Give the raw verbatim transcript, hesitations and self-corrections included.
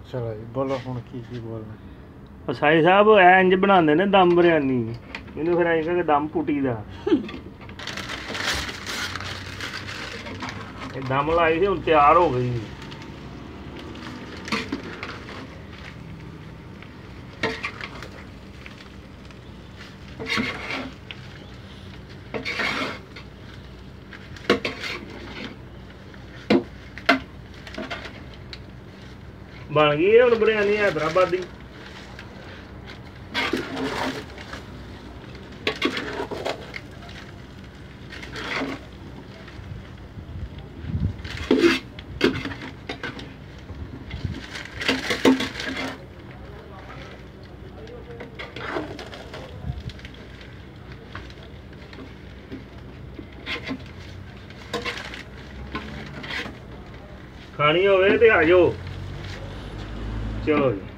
चलो जी बोलो हुण की की बोलना। ਸਾਈ ਸਾਹਿਬ ਐ ਇੰਜ ਬਣਾਉਂਦੇ ਨੇ ਦਮ ਬਿਰਿਆਨੀ ਇਹਨੂੰ ਫਿਰ ਐਂ ਕਿ ਦਮ ਪੁੱਟੀ ਦਾ ਇਹ ਦਮ ਲਾਈ ਸੀ ਹੁਣ ਤਿਆਰ ਹੋ ਗਈ। बन गई है हम बिरयानी हैदराबादी। खानी होवे ते आ जाओ। चलो जी।